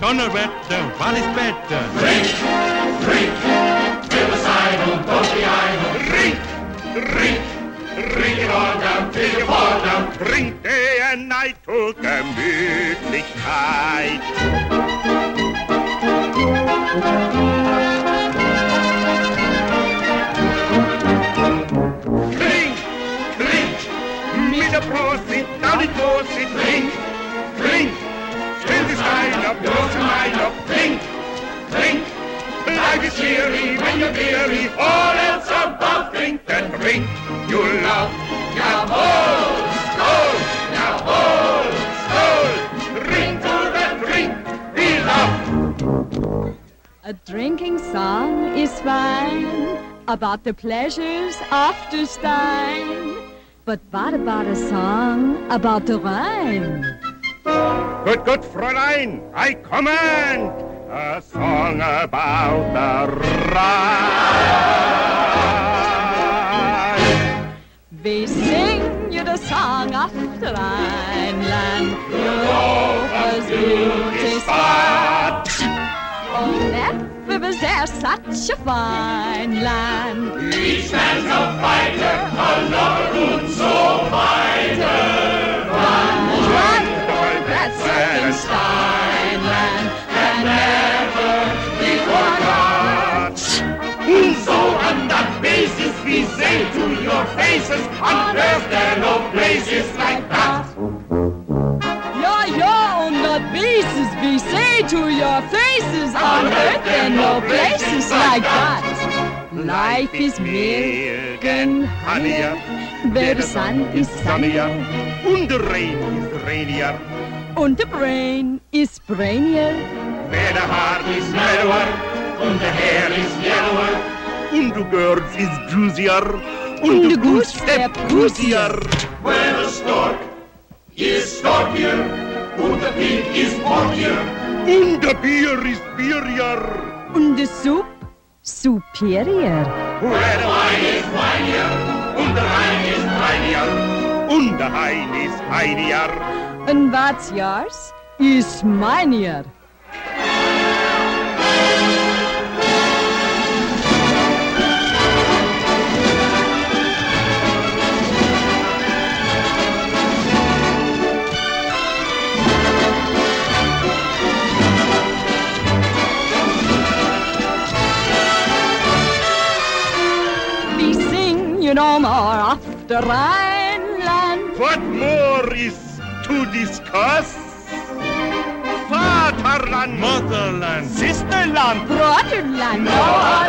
Donnerwetter, was ist Wetter? Drink, drink, till the side und don't be idle. Drink, drink, drink it all down till you fall down. Drink day and night to Gemütlichkeit. Drink, drink, mit der Prosit, down it goes it. Drink, drink, till the side up, close your mind up. Drink, drink, life is cheery when you're weary. All else above, drink and drink. You love, jawohl, skål, jawohl, skål. Drink to the drink we love. A drinking song is fine about the pleasures after Stein. But what about a song about the Rhine? Good, good, Fräulein, I command a song about the Rhine. We sing you the song of the Rhineland, Europa's beauty spot. Oh, never was there such a fine land. Each man's a fighter, a lover und so weiter. Wonderful that's Steinland and never be forgot. So on that basis we say to your faces, on earth there are no places like that. Yeah, on that basis we say to your faces, on earth there are no places like that. Life is milk and honey, where the sun is sunnier, and the rain is rainier, and the brain is brainier, where the heart is mellower, and the hair is yellower, and the girls is juicier, and the goose step goosier. Where the stork is storkier, and the pig is porkier, and the beer is beerier, and the soup superior. Where the wine is winier, and the Rhine is rhinier, and the Hein is heinier. And what's yours is minier. We sing you no more of the Rhineland. What more is to discuss? Vaterland, Motherland, Sisterland, Brotherland, no